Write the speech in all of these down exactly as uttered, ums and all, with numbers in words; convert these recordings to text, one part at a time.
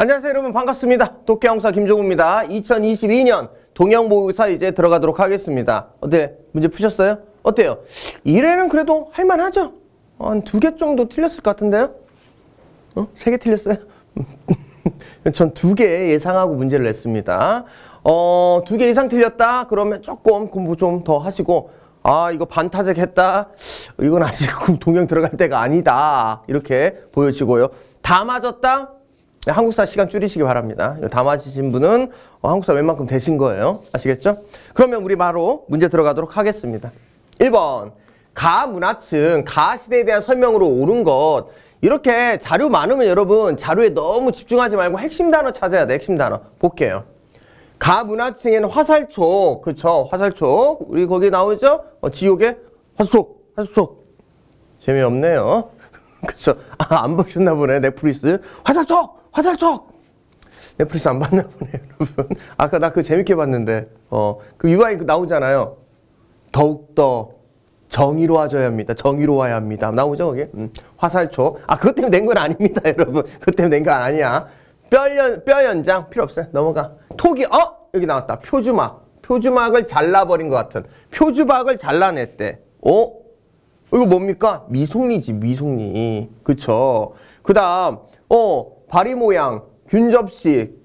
안녕하세요 여러분, 반갑습니다. 독해영사 김종우입니다. 이천이십이 년 동영모의고사 이제 들어가도록 하겠습니다. 어때? 문제 푸셨어요? 어때요? 일 회는 그래도 할만하죠? 한 두 개 정도 틀렸을 것 같은데요? 어? 세 개 틀렸어요? 전 두 개 예상하고 문제를 냈습니다. 어, 두 개 이상 틀렸다? 그러면 조금 공부 좀 더 하시고, 아, 이거 반타작 했다? 이건 아직 동영 들어갈 때가 아니다. 이렇게 보여지고요. 다 맞았다? 한국사 시간 줄이시기 바랍니다. 다 맞으신 분은 한국사 웬만큼 되신 거예요. 아시겠죠? 그러면 우리 바로 문제 들어가도록 하겠습니다. 일 번, 가문화층, 가시대에 대한 설명으로 옳은 것. 이렇게 자료 많으면 여러분 자료에 너무 집중하지 말고 핵심 단어 찾아야 돼. 핵심 단어. 볼게요. 가문화층에는 화살촉, 그쵸? 화살촉. 우리 거기 나오죠? 어, 지옥의 화살촉, 화살촉. 재미없네요. 그쵸? 아, 안 보셨나 보네, 넷플릭스. 화살촉! 화살촉! 넷플릭스 안 봤나 보네, 여러분. 아까 나 그거 재밌게 봤는데, 어, 그 유아인 그 나오잖아요. 더욱더 정의로워져야 합니다. 정의로워야 합니다. 나오죠, 거기? 음, 화살촉. 아, 그것 때문에 낸 건 아닙니다, 여러분. 그것 때문에 낸 거 아니야. 뼈, 연, 뼈 연장 필요 없어요. 넘어가. 톡이, 어? 여기 나왔다. 표주막. 표주막을 잘라버린 것 같은. 표주박을 잘라냈대. 어? 이거 뭡니까? 미송리지, 미송리. 그쵸? 그 다음, 어, 바리 모양, 균접시,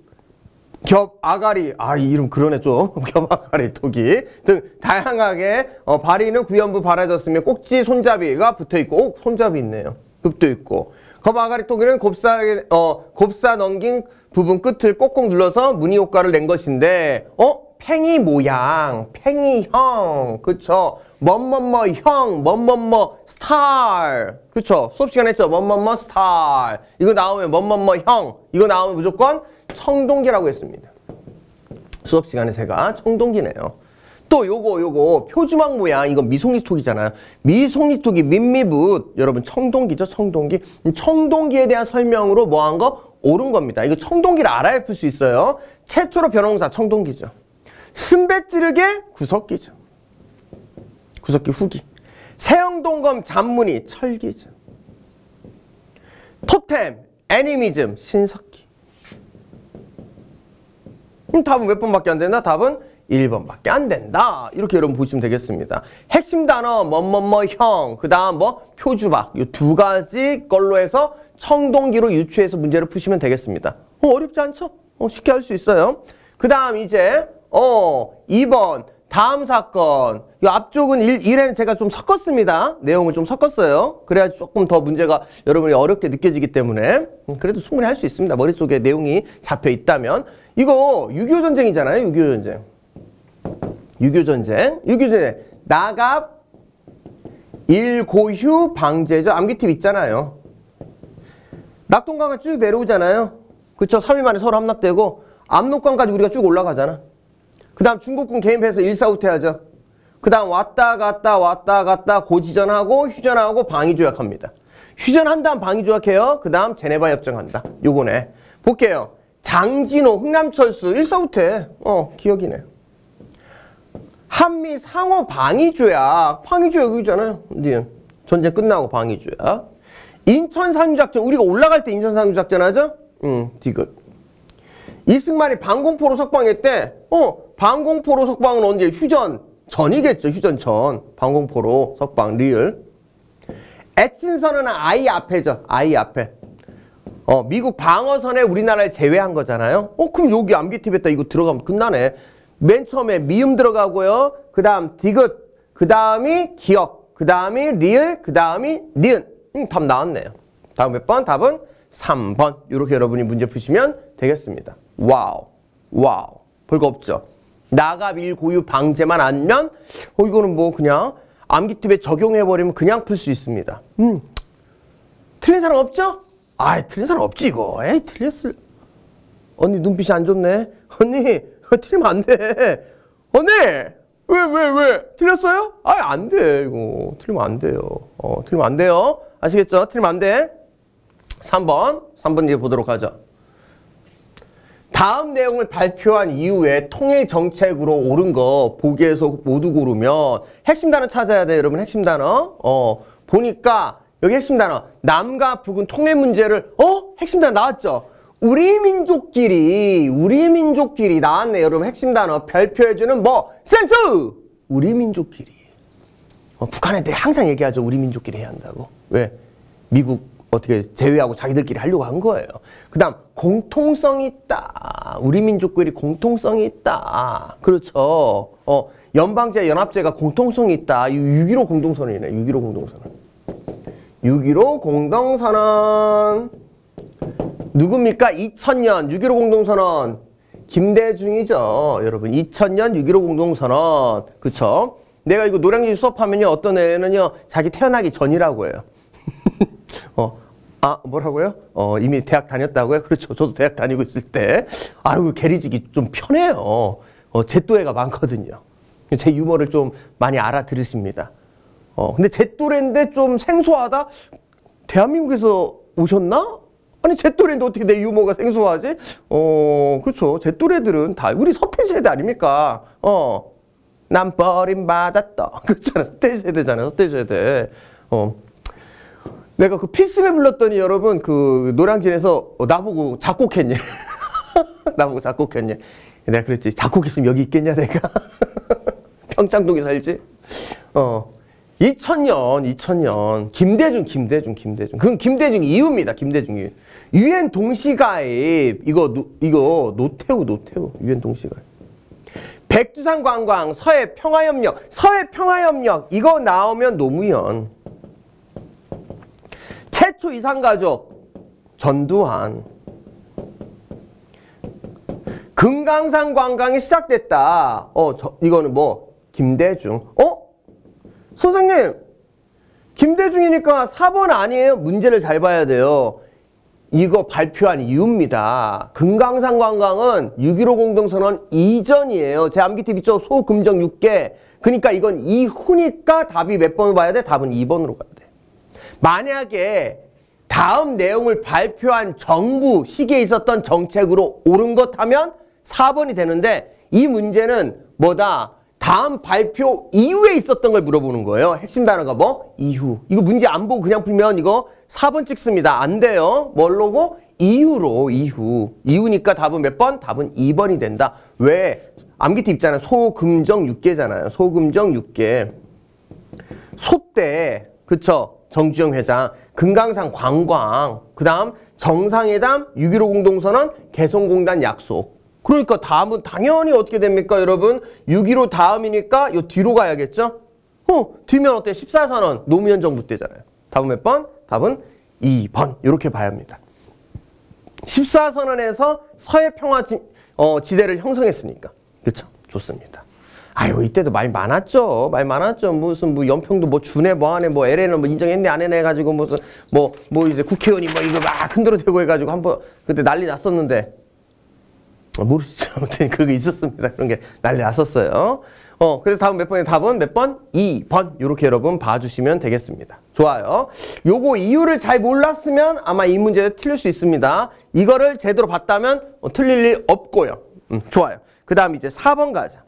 겹, 아가리. 아, 이 이름 그러네, 좀. 겹, 아가리, 토기. 등, 다양하게, 어, 바리는 구연부 바라졌으며 꼭지 손잡이가 붙어 있고, 오, 손잡이 있네요. 붙어 있고. 겹, 아가리, 토기는 곱사, 어, 곱사 넘긴 부분 끝을 꼭꼭 눌러서 무늬 효과를 낸 것인데, 어? 팽이 모양, 팽이형. 그쵸? 뭐뭐뭐 형, 뭐뭐뭐 스타일. 그쵸? 수업 시간에 했죠? 뭐뭐뭐 스타일. 이거 나오면 뭐뭐뭐 형. 이거 나오면 무조건 청동기라고 했습니다. 수업 시간에 제가 청동기네요. 또 요거 요거 표주막 모양, 이거 미송리톡이잖아요. 미송리톡이 민미붓. 여러분 청동기죠? 청동기. 청동기에 대한 설명으로 뭐 한 거? 옳은 겁니다. 이거 청동기를 알아야 풀 수 있어요. 최초로 변형사 청동기죠. 승배찌르개 구석기죠. 구석기 후기. 세형동검 잔문이 철기죠. 토템 애니미즘 신석기. 그럼 답은 몇 번밖에 안 된다? 답은 일 번밖에 안 된다. 이렇게 여러분 보시면 되겠습니다. 핵심 단어 뭐뭐뭐 형, 그 다음 뭐 표주박. 이 두 가지 걸로 해서 청동기로 유추해서 문제를 푸시면 되겠습니다. 어, 어렵지 않죠? 어, 쉽게 할 수 있어요. 그 다음 이제 어 이 번 다음 사건. 이 앞쪽은 일 회는 제가 좀 섞었습니다. 내용을 좀 섞었어요. 그래야 조금 더 문제가 여러분이 어렵게 느껴지기 때문에 그래도 충분히 할 수 있습니다. 머릿속에 내용이 잡혀 있다면. 이거 육이오 전쟁이잖아요. 육이오 전쟁. 육이오 전쟁. 육이오 전쟁. 나갑 일고휴 방제죠. 암기팁 있잖아요. 낙동강을 쭉 내려오잖아요. 그쵸? 삼 일 만에 서로 함락되고 압록강까지 우리가 쭉 올라가잖아. 그 다음 중국군 개입해서 일사후퇴하죠. 그 다음 왔다 갔다 왔다 갔다 고지전하고 휴전하고 방위조약합니다. 휴전한 다음 방위조약해요. 그 다음 제네바 협정한다. 요거네. 볼게요. 장진호, 흥남철수 일사후퇴. 어, 기억이네. 한미 상호 방위조약. 방위조약 여기잖아요. 전쟁 끝나고 방위조약. 인천상륙작전. 우리가 올라갈 때 인천상륙작전 하죠? 응, 디귿. 이승만이 방공포로 석방했대. 어, 방공포로 석방은 언제? 휴전 전이겠죠. 휴전 전. 방공포로 석방, 리을. 애친선언은 아이 앞에죠. 아이 앞에. 어, 미국 방어선에 우리나라를 제외한 거잖아요. 어, 그럼 여기 암기팁했다. 이거 들어가면 끝나네. 맨 처음에 미음 들어가고요. 그 다음 디귿. 그 다음이 기억. 그 다음이 리을. 그 다음이 니은. 음, 답 나왔네요. 다음 몇 번? 답은 삼 번. 이렇게 여러분이 문제 푸시면 되겠습니다. 와우. 와우. 별거 없죠. 나갑 일고휴 방제만 알면 어 이거는 뭐 그냥 암기팁에 적용해버리면 그냥 풀 수 있습니다. 음. 틀린 사람 없죠? 아이, 틀린 사람 없지 이거. 에이, 틀렸을. 언니 눈빛이 안 좋네. 언니 틀리면 안 돼. 언니 왜 왜 왜 틀렸어요? 아이, 안 돼. 이거 틀리면 안 돼요. 어, 틀리면 안 돼요. 아시겠죠? 틀리면 안 돼. 삼 번. 삼 번 이제 보도록 하죠. 다음 내용을 발표한 이후에 통일 정책으로 옳은 거 보기에서 모두 고르면 핵심 단어 찾아야 돼, 여러분. 핵심 단어. 어, 보니까 여기 핵심 단어 남과 북은 통일 문제를 어? 핵심 단어 나왔죠? 우리 민족끼리, 우리 민족끼리 나왔네. 여러분 핵심 단어 별표해주는 뭐? 센스! 우리 민족끼리. 어, 북한 애들이 항상 얘기하죠. 우리 민족끼리 해야 한다고. 왜? 미국 어떻게 제외하고 자기들끼리 하려고 한 거예요. 그 다음 공통성이 있다. 우리 민족끼리 공통성이 있다. 그렇죠. 어, 연방제, 연합제가 공통성이 있다. 육점일오 공동선언이네. 육점일오 공동선언. 육점일오 공동선언. 누굽니까? 이천 년 육점일오 공동선언. 김대중이죠. 여러분 이천 년 육점일오 공동선언. 그쵸? 내가 이거 노량진 수업하면요. 어떤 애는요. 자기 태어나기 전이라고 해요. 어, 아, 뭐라고요? 어, 이미 대학 다녔다고요? 그렇죠. 저도 대학 다니고 있을 때. 아유, 게리지기 좀 편해요. 어, 제 또래가 많거든요. 제 유머를 좀 많이 알아들으십니다. 어, 근데 제 또래인데 좀 생소하다? 대한민국에서 오셨나? 아니, 제 또래인데 어떻게 내 유머가 생소하지? 어, 그렇죠. 제 또래들은 다, 우리 서태지세대 아닙니까? 어, 난 버림받았다. 그렇잖아. 서태지세대잖아요. 서태지세대. 어. 내가 그 필승을 불렀더니 여러분 그 노량진에서 어, 나보고 작곡했냐. 나보고 작곡했냐. 내가 그랬지. 작곡했으면 여기 있겠냐 내가. 평창동에 살지. 어. 이천 년, 이천 년. 김대중, 김대중, 김대중. 그건 김대중 이유입니다. 김대중 이유. 유엔 동시가입. 이거, 노, 이거 노태우, 노태우. 유엔 동시가입. 백두산 관광, 서해 평화협력. 서해 평화협력. 이거 나오면 노무현. 최초 이산가족. 전두환. 금강산 관광이 시작됐다. 어, 저, 이거는 뭐? 김대중. 어? 선생님, 김대중이니까 사 번 아니에요? 문제를 잘 봐야 돼요. 이거 발표한 이유입니다. 금강산 관광은 육점일오 공동선언 이전이에요. 제 암기팁 있죠? 소금정 육 개. 그러니까 이건 이후니까 답이 몇 번을 봐야 돼? 답은 이 번으로 가야 돼. 만약에 다음 내용을 발표한 정부 시기에 있었던 정책으로 옳은 것 하면 사 번이 되는데 이 문제는 뭐다? 다음 발표 이후에 있었던 걸 물어보는 거예요. 핵심 단어가 뭐? 이후. 이거 문제 안 보고 그냥 풀면 이거 사 번 찍습니다. 안 돼요. 뭘로고? 이후로. 이후. 이후니까 답은 몇 번? 답은 이 번이 된다. 왜? 암기팁 있잖아요. 소금정 육 개잖아요. 소금정 육 개. 소때 그쵸? 정주영 회장. 금강산 관광. 그 다음 정상회담, 육점일오 공동선언, 개성공단 약속. 그러니까 다음은 당연히 어떻게 됩니까, 여러분? 육점일오 다음이니까 요 뒤로 가야겠죠? 어, 뒤면 어때? 십사 선언, 노무현 정부 때잖아요. 답은 몇 번? 답은 이 번. 이렇게 봐야 합니다. 십사 선언에서 서해 평화 지, 어, 지대를 형성했으니까. 그렇죠? 좋습니다. 아유, 이때도 말 많았죠. 말 많았죠. 무슨 뭐 연평도 뭐 주네 뭐 하네 뭐 엘에이는 뭐 인정했네 안 했네 해가지고 무슨 뭐 뭐 이제 국회의원이 뭐 이거 막 흔들어대고 해가지고 한번 그때 난리 났었는데. 모르시죠? 아무튼 그게 있었습니다. 그런 게 난리 났었어요. 어, 그래서 다음 몇 번의 답은 몇 번? 이 번. 이렇게 여러분 봐주시면 되겠습니다. 좋아요. 요거 이유를 잘 몰랐으면 아마 이 문제도 틀릴 수 있습니다. 이거를 제대로 봤다면 어, 틀릴 리 없고요. 음, 좋아요. 그 다음 이제 사 번 가자.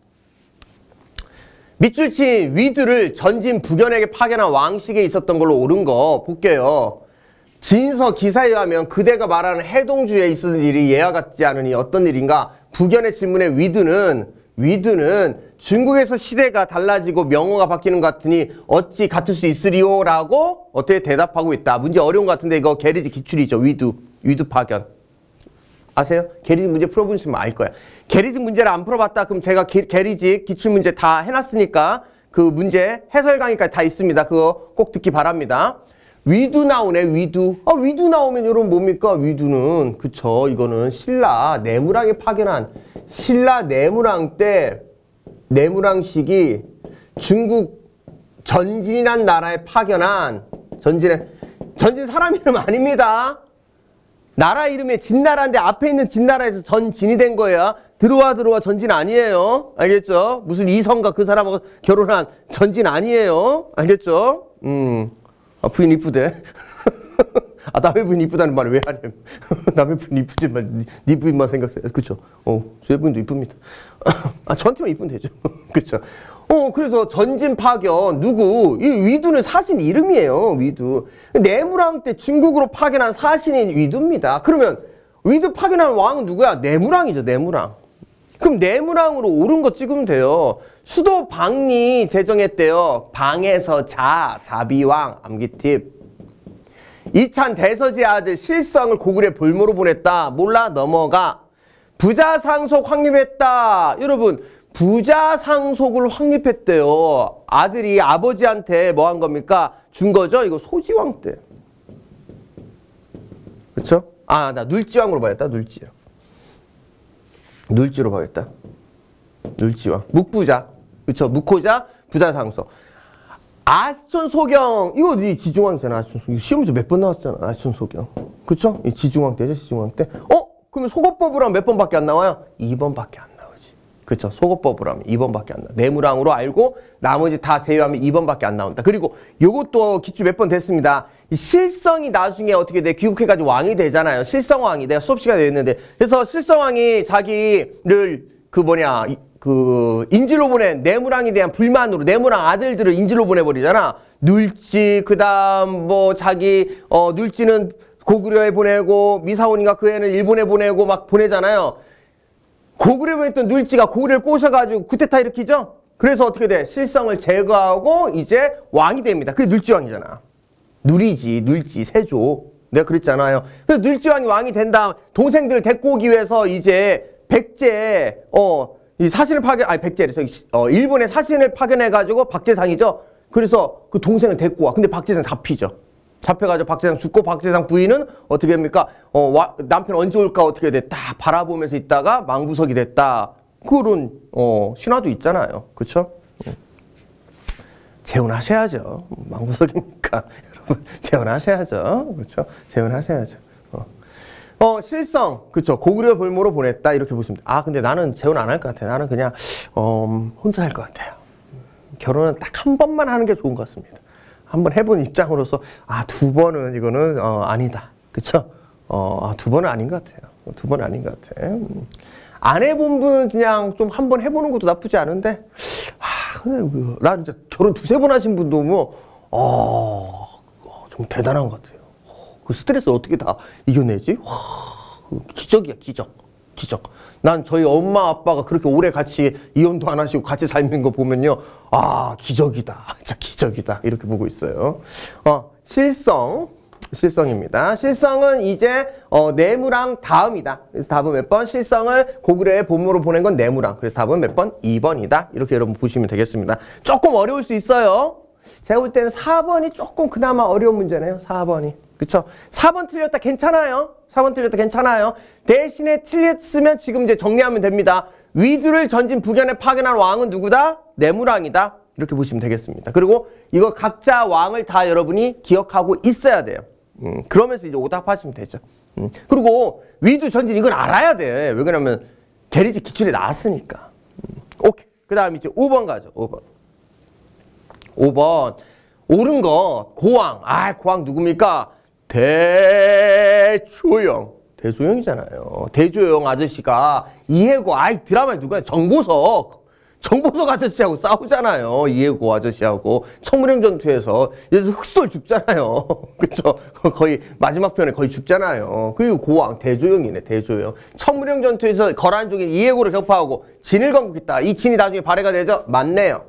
밑줄 친 위드를 전진 북연에게 파견한 왕식에 있었던 걸로 옳은 거 볼게요. 진서 기사에 의하면 그대가 말하는 해동주에 있었던 일이 예와 같지 않으니 어떤 일인가? 북연의 질문에 위드는 위드는 중국에서 시대가 달라지고 명호가 바뀌는 것 같으니 어찌 같을 수 있으리요? 라고 어떻게 대답하고 있다. 문제 어려운 것 같은데 이거 게리지 기출이죠. 위드. 위드 파견. 아세요? 게리지 문제 풀어보시면 알 거야. 게리지 문제를 안 풀어봤다. 그럼 제가 게, 게리지 기출 문제 다 해놨으니까 그 문제 해설 강의까지 다 있습니다. 그거 꼭 듣기 바랍니다. 위두 나오네, 위두. 아, 위두 나오면 여러분 뭡니까? 위두는, 그쵸. 이거는 신라 내무랑이 파견한, 신라 내무랑 때, 내무랑식이 중국 전진이란 나라에 파견한, 전진에, 전진 사람 이름 아닙니다. 나라 이름에 진나라인데 앞에 있는 진나라에서 전진이 된 거야. 들어와, 들어와 전진 아니에요. 알겠죠? 무슨 이성과 그 사람하고 결혼한 전진 아니에요. 알겠죠? 음. 아, 부인 이쁘대. 아, 남의 부인 이쁘다는 말을 왜 하냐. 남의 부인 이쁘지만, 네 부인만 생각해. 그쵸. 어, 제 부인도 이쁩니다. 아, 저한테만 이쁘면 되죠. 그쵸. 어, 그래서 전진 파견, 누구? 이 위두는 사신 이름이에요, 위두. 내무랑 때 중국으로 파견한 사신이 위두입니다. 그러면, 위드 파견한 왕은 누구야? 내무랑이죠, 내무랑. 그럼 내무랑으로 옳은 거 찍으면 돼요. 수도 방리 제정했대요. 방에서 자, 자비왕, 암기팁. 이찬 대서지의 아들 실성을 고구려 볼모로 보냈다. 몰라? 넘어가. 부자상속 확립했다. 여러분, 부자상속을 확립했대요. 아들이 아버지한테 뭐 한 겁니까? 준 거죠? 이거 소지왕 때. 그쵸? 아, 나 눌지왕으로 봐야겠다. 눌지왕. 눌지로 봐야겠다. 눌지왕. 묵부자. 그쵸? 묵호자, 부자상속. 아시촌 소경. 이거 이 지중왕이잖아. 아시촌 소경. 시험에서 몇 번 나왔잖아. 아시촌 소경. 그쵸? 이 지중왕 때죠. 지중왕 때. 어? 그러면 속어법으로 하면 몇 번밖에 안 나와요? 이 번밖에 안 나오지. 그쵸? 속어법으로 하면 이 번밖에 안 나와. 내무랑으로 알고 나머지 다 제외하면 이 번밖에 안 나온다. 그리고 요것도 기출 몇 번 됐습니다. 이 실성이 나중에 어떻게 돼? 귀국해가지고 왕이 되잖아요. 실성왕이. 내가 수업 시간에 했는데. 그래서 실성왕이 자기를 그 뭐냐, 그 인질로 보낸 내무랑에 대한 불만으로 내무랑 아들들을 인질로 보내버리잖아. 눌지, 그 다음 뭐 자기, 어, 눌지는 고구려에 보내고 미사원인가 그 애는 일본에 보내고 막 보내잖아요. 고구려에 보냈던 눌지가 고구려를 꼬셔가지고 쿠데타 일으키죠. 그래서 어떻게 돼? 실성을 제거하고 이제 왕이 됩니다. 그게 눌지왕이잖아. 누리지, 눌지, 세조. 내가 그랬잖아요. 그래서 눌지왕이 왕이 된 다음 동생들을 데리고 오기 위해서 이제 백제, 어, 이 사신을 파견, 아니 백제래. 저기, 어, 일본에 사신을 파견해가지고 박재상이죠. 그래서 그 동생을 데리고 와. 근데 박재상 잡히죠. 잡혀가지고 박재상 죽고 박재상 부인은 어떻게 됩니까? 어, 와, 남편 언제 올까 어떻게 됐다. 바라보면서 있다가 망부석이 됐다. 그런, 어, 신화도 있잖아요. 그쵸? 재혼하셔야죠. 망부석이니까. 여러분, 재혼하셔야죠. 그쵸? 재혼하셔야죠. 어. 어, 실성. 그쵸. 고구려 볼모로 보냈다. 이렇게 보시면 돼요. 아, 근데 나는 재혼 안 할 것 같아요. 나는 그냥, 어, 혼자 할 것 같아요. 결혼은 딱 한 번만 하는 게 좋은 것 같습니다. 한번 해본 입장으로서, 아, 두 번은 이거는, 어, 아니다. 그쵸? 어, 두 번은 아닌 것 같아요. 두 번은 아닌 것 같아. 음. 안 해본 분 그냥 좀 한번 해보는 것도 나쁘지 않은데, 아, 근데 나 진짜 결혼 두세 번 하신 분도 뭐, 어, 좀 대단한 것 같아요. 그 스트레스 어떻게 다 이겨내지? 와, 기적이야, 기적. 기적. 난 저희 엄마 아빠가 그렇게 오래 같이 이혼도 안 하시고 같이 살는 거 보면요. 아, 기적이다. 진짜 기적이다. 이렇게 보고 있어요. 어, 실성. 실성입니다. 실성은 이제 어, 내무랑 다음이다. 그래서 답은 몇 번? 실성을 고구려의 본모로 보낸 건 내무랑. 그래서 답은 몇 번? 이 번이다. 이렇게 여러분 보시면 되겠습니다. 조금 어려울 수 있어요. 제가 볼 때는 사 번이 조금 그나마 어려운 문제네요. 사 번이. 그쵸? 사 번 틀렸다 괜찮아요. 사 번 틀렸다 괜찮아요. 대신에 틀렸으면 지금 이제 정리하면 됩니다. 위두를 전진 북연에 파견한 왕은 누구다? 내무랑이다. 이렇게 보시면 되겠습니다. 그리고 이거 각자 왕을 다 여러분이 기억하고 있어야 돼요. 음, 그러면서 이제 오답하시면 되죠. 음, 그리고 위두 전진 이건 알아야 돼. 왜 그러냐면 계리지 기출에 나왔으니까. 음, 오케이. 그 다음 이제 오 번 가죠. 오 번. 오 번. 옳은 거 고왕. 아, 고왕 누굽니까? 대조영. 대조영이잖아요. 대조영 아저씨가 이해고, 아이 드라마에 누구야? 정보석. 정보석 아저씨하고 싸우잖아요. 이해고 아저씨하고. 청무령 전투에서. 여기서 흑수돌 죽잖아요. 그쵸? 거의 마지막 편에 거의 죽잖아요. 그리고 고왕, 대조영이네, 대조영. 청무령 전투에서 거란족인 이해고를 격파하고 진을 건국했다. 이 진이 나중에 발해가 되죠? 맞네요.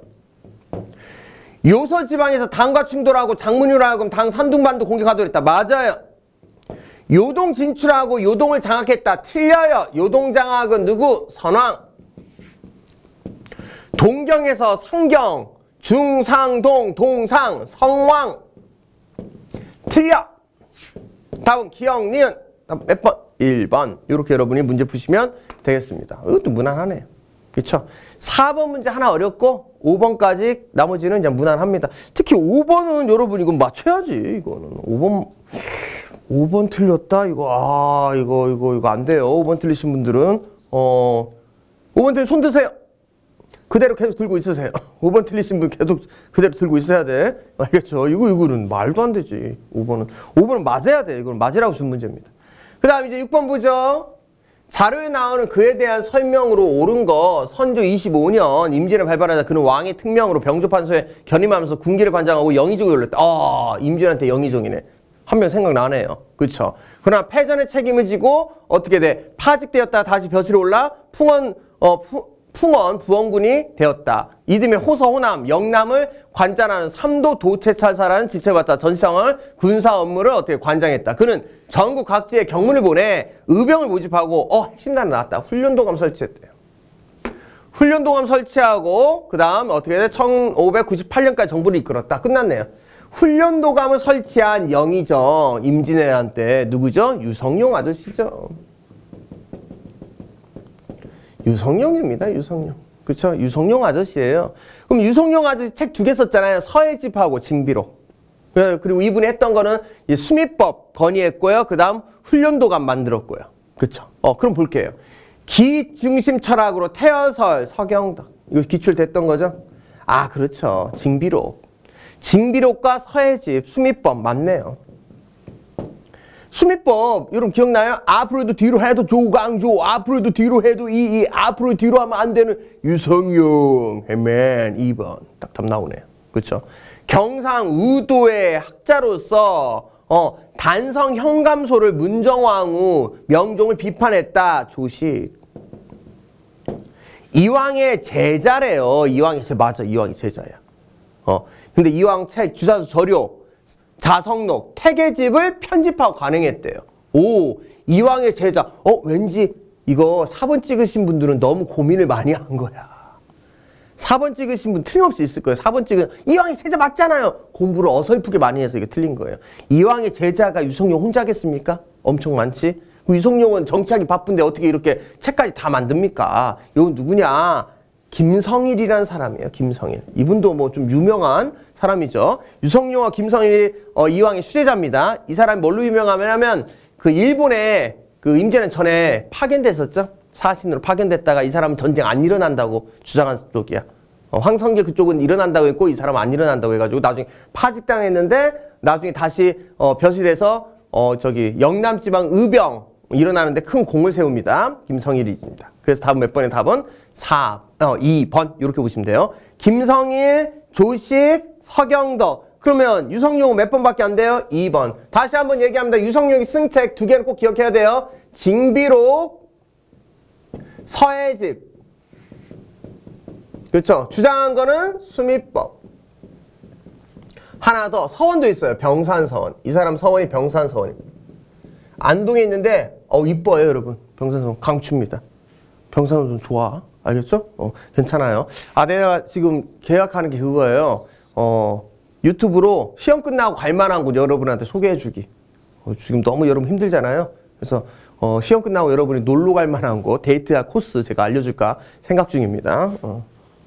요서 지방에서 당과 충돌하고 장문으로 하여금 당 산둥반도 공격하도록 했다. 맞아요. 요동 진출하고 요동을 장악했다. 틀려요. 요동 장악은 누구? 선왕. 동경에서 성경, 중상동, 동상, 성왕. 틀려. 다음 기억, 니은. 몇 번? 일 번. 이렇게 여러분이 문제 푸시면 되겠습니다. 이것도 무난하네요. 그렇죠? 사 번 문제 하나 어렵고 오 번까지 나머지는 그냥 무난합니다. 특히 오 번은 여러분 이건 맞춰야지. 이거는 오 번 오 번 틀렸다. 이거 아 이거 이거 이거 안 돼요. 오 번 틀리신 분들은 어 오 번 틀린 손 드세요. 그대로 계속 들고 있으세요. 오 번 틀리신 분 계속 그대로 들고 있어야 돼. 알겠죠? 이거 이거는 말도 안 되지. 오 번은 오 번은 맞아야 돼. 이건 맞으라고 준 문제입니다. 그다음 이제 육 번 보죠. 자료에 나오는 그에 대한 설명으로 옳은 거 선조 이십오 년 임진을 발발하자 그는 왕의 특명으로 병조판서에 견임하면서 군기를 관장하고 영의종을 올렸다. 아 임진한테 영의종이네. 한 명 생각나네요. 그렇죠? 그러나 패전의 책임을 지고 어떻게 돼? 파직되었다 다시 벼슬에 올라 풍원 어 푸, 풍원 부원군이 되었다. 이듬해 호서 호남 영남을 관장하는 삼도 도채찰사라는 지체를 받다 전시상을 군사 업무를 어떻게 관장했다. 그는 전국 각지에 경문을 보내 의병을 모집하고 어 핵심단 나왔다. 훈련도감 설치했대요. 훈련도감 설치하고 그 다음 어떻게 돼? 천오백구십팔 년까지 정부를 이끌었다. 끝났네요. 훈련도감을 설치한 영의정 임진왜란 때 누구죠? 유성룡 아저씨죠. 유성룡입니다. 유성룡. 그렇죠? 유성룡 아저씨예요. 그럼 유성룡 아저씨 책 두 개 썼잖아요. 서해집하고 징비록. 그리고 이분이 했던 거는 수미법 건의했고요. 그 다음 훈련도감 만들었고요. 그렇죠? 어, 그럼 볼게요. 기중심 철학으로 태어설 서경덕. 이거 기출됐던 거죠? 아, 그렇죠. 징비록. 징비록과 서해집, 수미법 맞네요. 수미법 여러분 기억나요? 앞으로도 뒤로 해도 조강조, 앞으로도 뒤로 해도 이이, 앞으로 뒤로 하면 안 되는 유성룡, 해맨 이 번 딱 답 나오네요. 그렇죠? 경상우도의 학자로서 어, 단성 현감소를 문정왕후 명종을 비판했다. 조식. 이왕의 제자래요. 이왕의 제 맞아. 이왕의 제자야. 어. 근데 이왕 책 주사수 저료 자성록 태계집을 편집하고 관행했대요. 오, 이왕의 제자. 어, 왠지 이거 사 번 찍으신 분들은 너무 고민을 많이 한 거야. 사 번 찍으신 분 틀림없이 있을 거예요. 사 번 찍은 이왕의 제자 맞잖아요. 공부를 어설프게 많이 해서 이게 틀린 거예요. 이왕의 제자가 유성룡 혼자겠습니까? 엄청 많지. 유성룡은 정치하기 바쁜데 어떻게 이렇게 책까지 다 만듭니까? 이건 누구냐? 김성일이라는 사람이에요. 김성일. 이분도 뭐 좀 유명한 사람이죠. 유성룡과 김성일이 어, 이왕의 수제자입니다. 이 사람이 뭘로 유명하냐면 그 일본에 그 임진왜란 전에 파견됐었죠. 사신으로 파견됐다가 이 사람은 전쟁 안 일어난다고 주장한 쪽이야. 어, 황성계 그쪽은 일어난다고 했고 이 사람은 안 일어난다고 해가지고 나중에 파직당했는데 나중에 다시 어, 벼슬에서 어, 저기 영남지방 의병 일어나는데 큰 공을 세웁니다. 김성일입니다. 그래서 답은 몇 번의 답은 사, 어, 이 번 이렇게 보시면 돼요. 김성일, 조식, 서경덕. 그러면 유성룡은 몇 번밖에 안 돼요? 이 번. 다시 한번 얘기합니다. 유성룡이 쓴 책 두 개를 꼭 기억해야 돼요. 징비록, 서해집. 그렇죠? 주장한 거는 수미법. 하나 더 서원도 있어요. 병산서원. 이 사람 서원이 병산서원입니다. 안동에 있는데 어 이뻐요 여러분. 병산서원 강추입니다. 병산서원 좋아. 알겠죠? 어 괜찮아요. 아 내가 지금 계약하는 게 그거예요. 어 유튜브로 시험 끝나고 갈 만한 곳 여러분한테 소개해주기. 어, 지금 너무 여러분 힘들잖아요. 그래서 어, 시험 끝나고 여러분이 놀러 갈 만한 곳 데이트야 코스 제가 알려줄까 생각 중입니다. 어.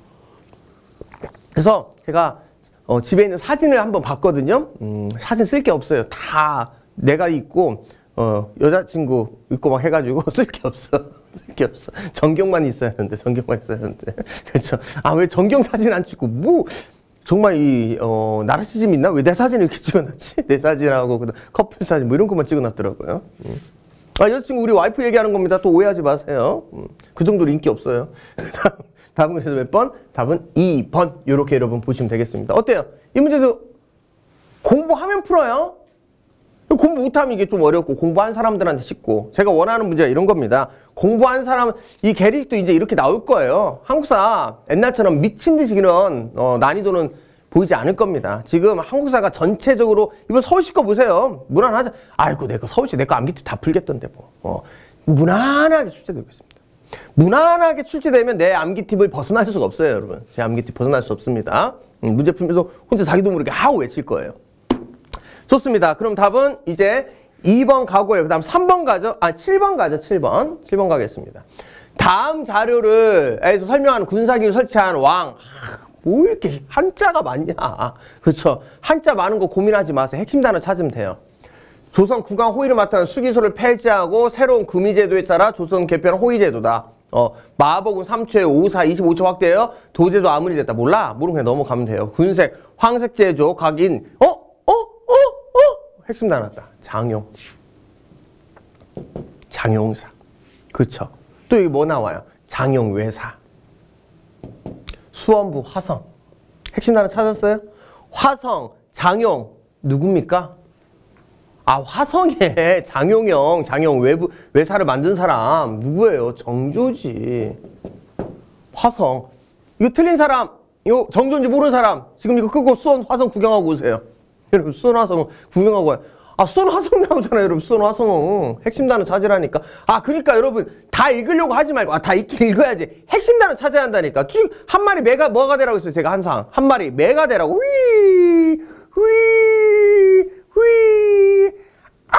그래서 제가 어, 집에 있는 사진을 한번 봤거든요. 음, 사진 쓸 게 없어요. 다 내가 있고 어, 여자친구 있고 막 해가지고 쓸 게 없어. 쓸 게 없어. 전경만 있어야 하는데 전경만 있어야 하는데 그렇죠. 아 왜 전경 사진 안 찍고 뭐 정말 이 어, 나르시즘 있나? 왜 내 사진을 이렇게 찍어놨지? 내 사진하고 그다음 커플 사진 뭐 이런 것만 찍어놨더라고요. 음. 아 여자친구 우리 와이프 얘기하는 겁니다. 또 오해하지 마세요. 음. 그 정도로 인기 없어요. 답은 그래서 몇 번? 답은 이 번. 이렇게 여러분 보시면 되겠습니다. 어때요? 이 문제도 공부하면 풀어요. 공부 못하면 이게 좀 어렵고 공부한 사람들한테 쉽고 제가 원하는 문제가 이런 겁니다. 공부한 사람 이 계리식도 이제 이렇게 나올 거예요. 한국사 옛날처럼 미친 듯이 이런 어, 난이도는 보이지 않을 겁니다. 지금 한국사가 전체적으로 이번 서울시 거 보세요. 무난하죠. 아이고 내가 서울시 내 거 암기팁 다 풀겠던데 뭐. 어, 무난하게 출제되고 있습니다. 무난하게 출제되면 내 암기팁을 벗어날 수가 없어요, 여러분. 제 암기팁 벗어날 수 없습니다. 음, 문제 풀면서 혼자 자기도 모르게 하고 외칠 거예요. 좋습니다. 그럼 답은 이제 이 번 가고요. 그 다음 삼 번 가죠. 아, 칠 번 가죠. 칠 번. 칠 번 가겠습니다. 다음 자료를 에서 설명하는 군사기를 설치한 왕. 하, 뭐 이렇게 한자가 많냐. 그렇죠. 한자 많은 거 고민하지 마세요. 핵심 단어 찾으면 돼요. 조선 국왕 호위를 맡은 수기소를 폐지하고 새로운 금의제도에 따라 조선 개편한 호위제도다. 어, 마법은 삼 초에 오, 사, 이십오 초 확대해요. 도제도 아무리 됐다. 몰라? 모르면 그냥 넘어가면 돼요. 군색, 황색제조, 각인. 어? 어? 어? 어? 핵심 다 나왔다. 장용. 장용사. 그렇죠. 또 여기 뭐 나와요? 장용외사. 수원부 화성. 핵심 단어 찾았어요? 화성, 장용. 누굽니까? 아, 화성에 장용영, 장용 외부, 외사를 만든 사람 누구예요? 정조지. 화성. 이거 틀린 사람, 이거 정조인지 모르는 사람, 지금 이거 끄고 수원 화성 구경하고 오세요. 여러분, 수원 화성 구경하고 와요. 아, 수원 화성 나오잖아요, 여러분. 수원 화성. 핵심 단어 찾으라니까. 아, 그러니까 여러분, 다 읽으려고 하지 말고, 아, 다 읽긴 읽어야지. 핵심 단어 찾아야 한다니까. 쭉, 한 마리 매가, 뭐가 되라고 했어요, 제가 항상. 한 마리 매가 되라고. 휘, 휘, 휘, 아!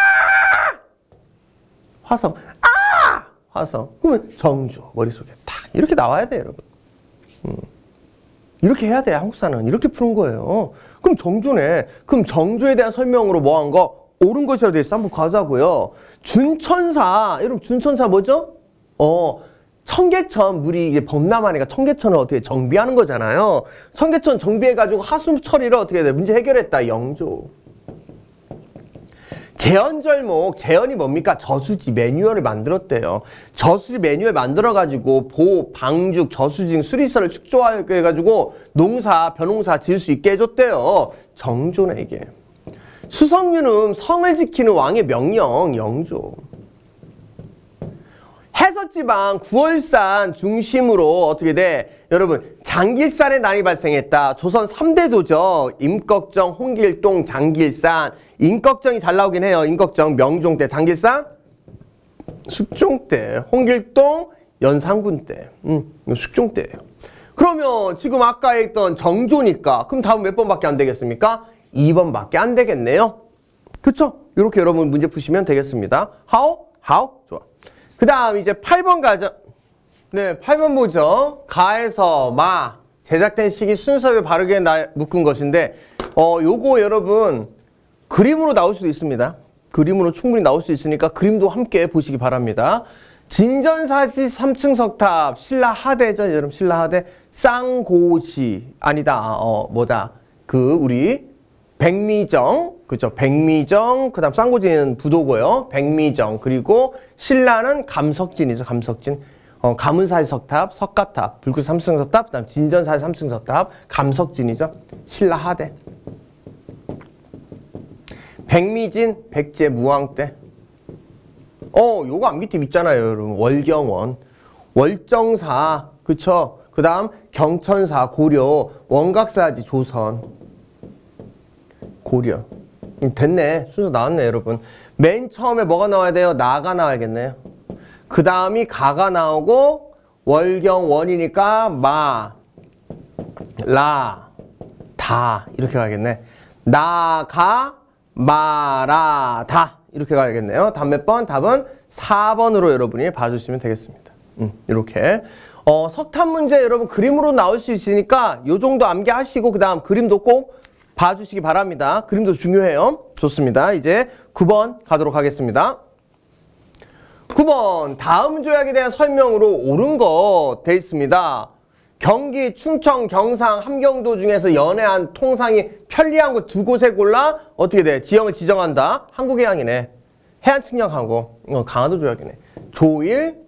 화성, 아! 화성. 그러면 정조, 머릿속에 딱, 이렇게 나와야 돼요, 여러분. 음. 이렇게 해야 돼, 한국사는. 이렇게 푸는 거예요. 그럼 정조네. 그럼 정조에 대한 설명으로 뭐 한 거? 옳은 것이라고 돼 있어. 한번 가자고요. 준천사. 여러분, 준천사 뭐죠? 어, 청계천. 물이 이제 범람하니까 청계천을 어떻게 정비하는 거잖아요. 청계천 정비해가지고 하수 처리를 어떻게 돼? 문제 해결했다. 영조. 재헌절목, 재헌이 뭡니까? 저수지 매뉴얼을 만들었대요. 저수지 매뉴얼 만들어가지고 보, 방죽, 저수지 수리설을 축조하게 해가지고 농사, 벼농사 지을 수 있게 해줬대요. 정조네, 이게. 수성유는 성을 지키는 왕의 명령, 영조. 해서지방 구월산 중심으로 어떻게 돼? 여러분, 장길산의 난이 발생했다. 조선 삼 대 도적, 임꺽정, 홍길동, 장길산. 임꺽정이 잘 나오긴 해요. 임꺽정, 명종 때, 장길산, 숙종 때, 홍길동, 연산군 때. 음, 숙종 때예요. 그러면 지금 아까 했던 정조니까 그럼 다음 몇 번밖에 안 되겠습니까? 이 번밖에 안 되겠네요. 그쵸? 이렇게 여러분 문제 푸시면 되겠습니다. How? How? 좋아. 그 다음 이제 팔 번 가죠. 네, 팔 번 보죠. 가에서 마. 제작된 시기 순서를 바르게 나, 묶은 것인데, 어, 요거 여러분, 그림으로 나올 수도 있습니다. 그림으로 충분히 나올 수 있으니까 그림도 함께 보시기 바랍니다. 진전사지 삼 층 석탑, 신라하대죠. 여러분, 신라하대. 쌍고지. 아니다. 어, 뭐다. 그, 우리, 백미정. 그죠. 백미정. 그 다음 쌍고지는 부도고요. 백미정. 그리고 신라는 감석진이죠. 감석진. 어, 가문사지 석탑, 석가탑, 불구 삼 층 석탑, 그 다음 진전사지 삼 층 석탑, 감석진이죠. 신라하대. 백미진, 백제 무왕 때. 어, 요거 암기팁 있잖아요, 여러분. 월경원. 월정사, 그쵸? 그 다음 경천사, 고려, 원각사지, 조선. 고려. 됐네. 순서 나왔네, 여러분. 맨 처음에 뭐가 나와야 돼요? 나가 나와야겠네요. 그 다음이 가가 나오고, 월경원이니까 마, 라, 다. 이렇게 가야겠네. 나가, 마라, 다. 이렇게 가야겠네요. 답 몇 번? 답은 사 번으로 여러분이 봐주시면 되겠습니다. 음, 이렇게. 어, 석탑 문제 여러분 그림으로 나올 수 있으니까 요 정도 암기하시고 그 다음 그림도 꼭 봐주시기 바랍니다. 그림도 중요해요. 좋습니다. 이제 구 번 가도록 하겠습니다. 구 번 다음 조약에 대한 설명으로 옳은 거 돼 있습니다. 경기, 충청, 경상, 함경도 중에서 연해안, 통상이 편리한 곳 두 곳에 골라 어떻게 돼? 지형을 지정한다. 한국해양이네. 해안 측량하고 어, 강화도 조약이네. 조일,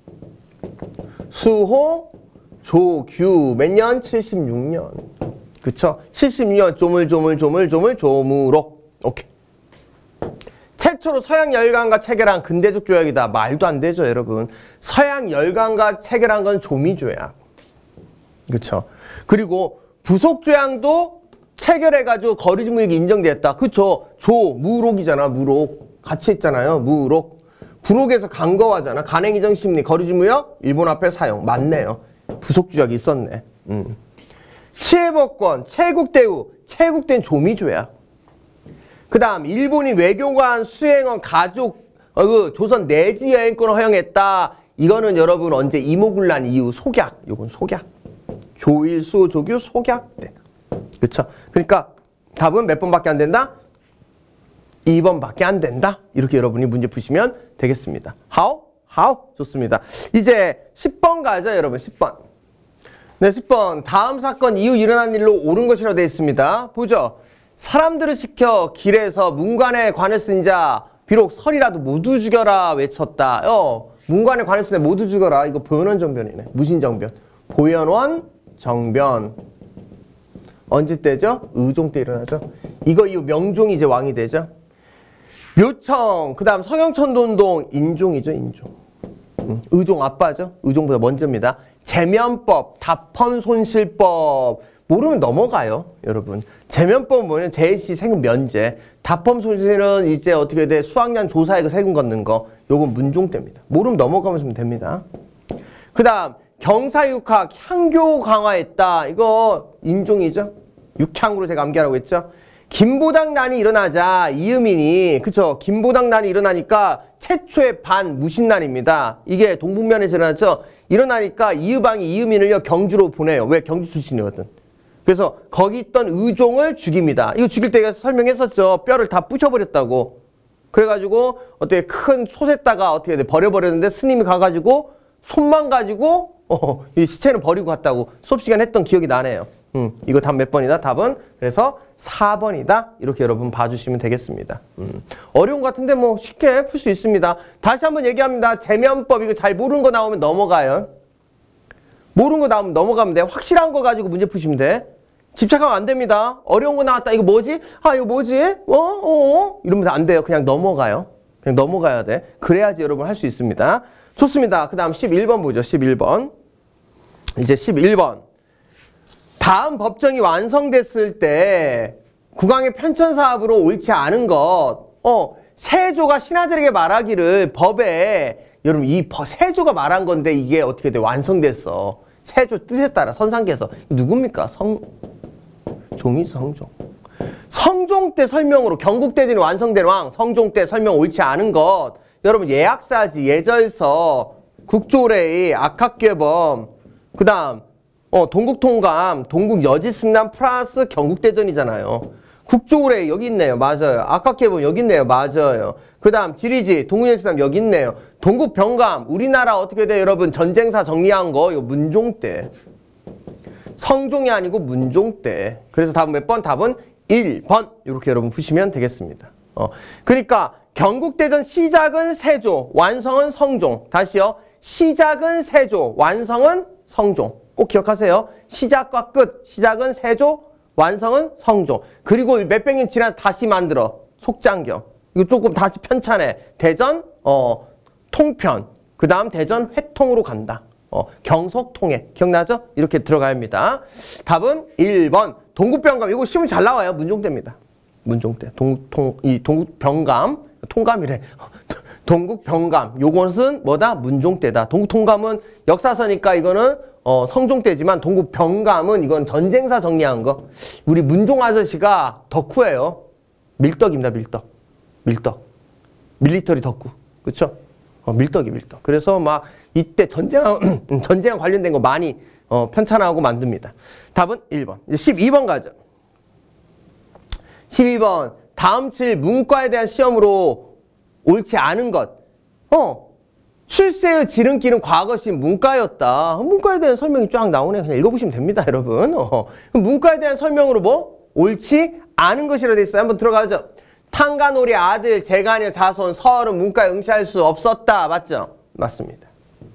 수호, 조규 몇 년? 칠십육 년. 그쵸? 칠십육 년 조물조물조물조물 조무록. 오케이. 최초로 서양 열강과 체결한 근대적 조약이다. 말도 안 되죠, 여러분. 서양 열강과 체결한 건 조미조약. 그쵸? 그리고 부속조약도 체결해가지고 거리지무역이 인정됐다. 그쵸? 조무록이잖아, 무록. 같이 했잖아요, 무록. 부록에서 간거하잖아. 간행이정심리, 거리지무역, 일본 화폐 사용. 맞네요. 부속조약이 있었네. 음. 치해법권, 체국대우, 체국된 조미조약. 그 다음 일본이 외교관, 수행원, 가족, 어, 그 조선 내지 여행권을 허용했다. 이거는 여러분 언제 이모군란 이후 속약. 요건 속약. 조일수, 조규, 속약 때. 그쵸? 그러니까 답은 몇 번밖에 안 된다? 이 번밖에 안 된다. 이렇게 여러분이 문제 푸시면 되겠습니다. How? How? 좋습니다. 이제 십 번 가죠, 여러분. 십 번. 네, 십 번. 다음 사건 이후 일어난 일로 옳은 것이라고 되어 있습니다. 보죠. 사람들을 시켜 길에서 문관에 관을 쓴 자 비록 설이라도 모두 죽여라 외쳤다. 어, 문관에 관을 쓴 자 모두 죽여라. 이거 보현원 정변이네. 무신정변. 보현원 정변. 언제 때죠? 의종 때 일어나죠. 이거 이후 명종이 이제 왕이 되죠. 묘청, 그 다음 서경천돈동, 인종이죠, 인종. 음, 의종 아빠죠. 의종보다 먼저입니다. 제면법, 답펌손실법. 모르면 넘어가요, 여러분. 제면법은 뭐냐면 제시 세금 면제. 답펌손실은 이제 어떻게 돼? 수학년 조사액 세금 걷는 거. 요건 문종대입니다. 모르면 넘어가면 됩니다. 그 다음 경사육학, 향교 강화했다. 이거 인종이죠. 육향으로 제가 암기하라고 했죠. 김보당난이 일어나자 이음인이, 그쵸, 김보당난이 일어나니까 최초의 반 무신난입니다. 이게 동북면에서 일어났죠. 일어나니까 이의방이 이음인을요 경주로 보내요. 왜? 경주 출신이거든. 그래서 거기 있던 의종을 죽입니다. 이거 죽일 때 설명했었죠. 뼈를 다 부셔버렸다고. 그래가지고 어떻게 큰 솥에다가 어떻게 돼 버려버렸는데 스님이 가가지고 손만 가지고 어, 이 시체는 버리고 갔다고 수업시간 했던 기억이 나네요. 음, 이거 답 몇 번이다? 답은 그래서 사 번이다. 이렇게 여러분 봐주시면 되겠습니다. 음, 어려운 것 같은데 뭐 쉽게 풀 수 있습니다. 다시 한번 얘기합니다. 제면법 이거 잘 모르는 거 나오면 넘어가요. 모르는 거 나오면 넘어가면 돼. 확실한 거 가지고 문제 푸시면 돼. 집착하면 안 됩니다. 어려운 거 나왔다. 이거 뭐지? 아 이거 뭐지? 어? 어? 이러면 안 돼요. 그냥 넘어가요. 그냥 넘어가야 돼. 그래야지 여러분 할 수 있습니다. 좋습니다. 그 다음 십일 번 보죠. 십일 번. 이제 십일 번. 다음 법정이 완성됐을 때 국왕의 편천사업으로 옳지 않은 것, 어, 세조가 신하들에게 말하기를 법에, 여러분 이 세조가 말한 건데 이게 어떻게 돼? 완성됐어. 세조 뜻에 따라 선상께서. 누굽니까? 성, 종이 성종. 성종 때 설명으로 경국대전이 완성된 왕, 성종 때 설명 옳지 않은 것, 여러분 예약사지, 예절서, 국조례의, 악학계범, 그 다음 어, 동국통감, 동국여지승남 플러스 경국대전이잖아요. 국조례 여기 있네요. 맞아요. 악학계범 여기 있네요. 맞아요. 그 다음 지리지, 동국여지승남 여기 있네요. 동국병감, 우리나라 어떻게 돼요? 여러분 전쟁사 정리한 거 이거 문종 때. 성종이 아니고 문종 때. 그래서 답은 몇 번? 답은 일 번. 이렇게 여러분 푸시면 되겠습니다. 어, 그러니까 경국대전 시작은 세조, 완성은 성종. 다시요. 시작은 세조, 완성은 성종. 꼭 기억하세요. 시작과 끝. 시작은 세조, 완성은 성종. 그리고 몇백 년 지나서 다시 만들어. 속장경. 이거 조금 다시 편찬해. 대전, 어, 통편. 그 다음 대전 회통으로 간다. 어, 경속통해. 기억나죠? 이렇게 들어가야 합니다. 답은 일 번. 동국병감. 이거 시험 잘 나와요. 문종대입니다. 문종대. 동통, 이 동국병감. 통감이래. 동국병감. 요것은 뭐다? 문종대다. 동국통감은 역사서니까 이거는 어, 성종대지만 동국병감은 이건 전쟁사 정리한 거. 우리 문종 아저씨가 덕후예요. 밀떡입니다. 밀떡. 밀떡. 밀리터리 덕후. 그쵸? 어, 밀떡이 밀떡. 그래서 막 이때 전쟁, 전쟁 관련된 거 많이 어, 편찬하고 만듭니다. 답은 일 번. 이제 십이 번 가죠. 십이 번. 다음 칠 문과에 대한 시험으로 옳지 않은 것. 어, 출세의 지름길은 과거식 문과였다. 문과에 대한 설명이 쫙 나오네. 그냥 읽어보시면 됩니다, 여러분. 어, 문과에 대한 설명으로 뭐? 옳지 않은 것이라 돼 있어요. 한번 들어가죠. 탕간오리 아들, 재간의 자손, 서울은 문과에 응시할 수 없었다. 맞죠? 맞습니다.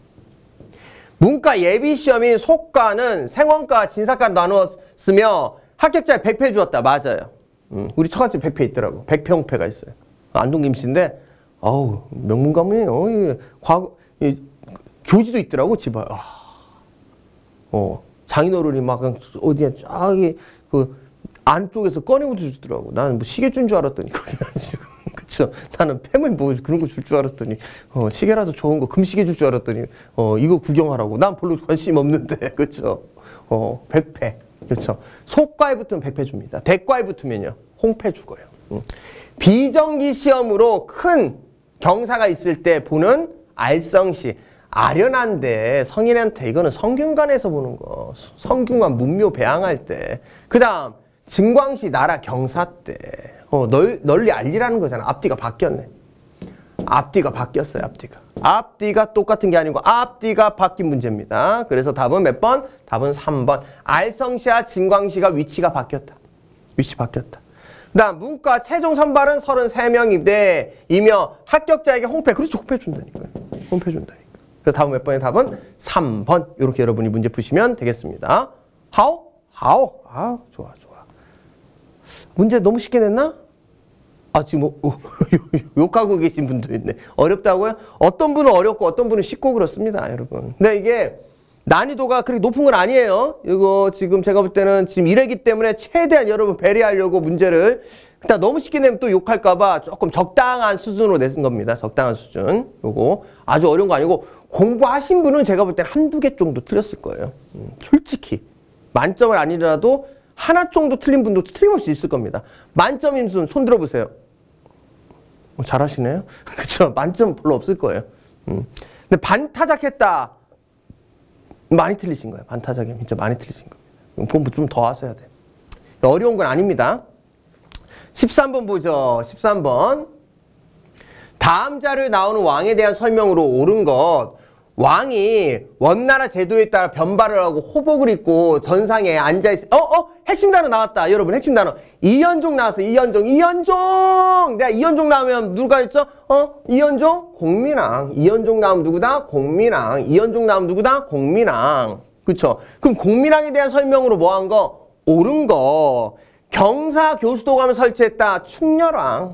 문과 예비시험인 속과는 생원과 진사과를 나누었으며 합격자에 백 표 주었다. 맞아요. 음, 우리 처갓집 백 표 있더라고. 백 표 홍패가 있어요. 안동 김씨인데 어우, 명문 가문이에요. 이, 과거, 이, 교지도 있더라고, 집에. 아, 어, 장인어른이 막, 어디에, 저기, 그, 안쪽에서 꺼내고 주더라고. 나는 뭐 시계 준 줄 알았더니, 그게 아니고. 그쵸. 나는 팸을 뭐 그런 거 줄 줄 알았더니, 어, 시계라도 좋은 거, 금시계 줄 줄 알았더니, 어, 이거 구경하라고. 난 별로 관심 없는데, 그쵸. 어, 백 패. 그쵸. 속과에 붙으면 백 패 줍니다. 대과에 붙으면요, 홍패 주고요. 음. 비정기 시험으로 큰 경사가 있을 때 보는 알성시. 아련한데 성인한테 이거는 성균관에서 보는 거. 성균관 문묘 배양할 때. 그 다음 증광시 나라 경사 때. 어, 널, 널리 알리라는 거잖아. 앞뒤가 바뀌었네. 앞뒤가 바뀌었어요. 앞뒤가. 앞뒤가 똑같은 게 아니고 앞뒤가 바뀐 문제입니다. 그래서 답은 몇 번? 답은 삼 번. 알성시와 증광시가 위치가 바뀌었다. 위치 바뀌었다. 그 다음 문과 최종 선발은 서른세 명인데 이며 합격자에게 홍패. 그렇죠. 홍패 준다니까요. 홍패 준다니까. 그래서 다음 몇 번의 답은 삼 번. 이렇게 여러분이 문제 푸시면 되겠습니다. 하오? 하오? 아, 좋아 좋아. 문제 너무 쉽게 냈나? 아, 지금 뭐, 어, 욕하고 계신 분도 있네. 어렵다고요? 어떤 분은 어렵고 어떤 분은 쉽고 그렇습니다, 여러분. 근데 이게 난이도가 그렇게 높은 건 아니에요. 이거 지금 제가 볼 때는 지금 이래기 때문에 최대한 여러분 배려하려고 문제를 그러니까 너무 쉽게 내면 또 욕할까봐 조금 적당한 수준으로 내신 겁니다. 적당한 수준. 요거 아주 어려운 거 아니고 공부하신 분은 제가 볼 때는 한두 개 정도 틀렸을 거예요. 음, 솔직히. 만점을 아니더라도 하나 정도 틀린 분도 틀림없이 있을 겁니다. 만점 임순 손 들어보세요. 어, 잘하시네요. 그쵸? 만점 별로 없을 거예요. 음. 근데 반타작했다. 많이 틀리신 거예요. 반타작이 진짜 많이 틀리신 거예요. 공부 좀 더 하셔야 돼요. 어려운 건 아닙니다. 십삼 번 보죠. 십삼 번. 다음 자료에 나오는 왕에 대한 설명으로 옳은 것. 왕이 원나라 제도에 따라 변발을 하고 호복을 입고 전상에 앉아있어. 어? 어? 핵심 단어 나왔다. 여러분 핵심 단어. 이현종 나왔어. 이현종. 이현종! 내가 이현종 나오면 누가 있죠? 어? 이현종? 공민왕. 이현종 나오면 누구다? 공민왕. 이현종 나오면 누구다? 공민왕. 그쵸? 그럼 공민왕에 대한 설명으로 뭐 한 거? 옳은 거. 경사 교수도감을 설치했다. 충렬왕.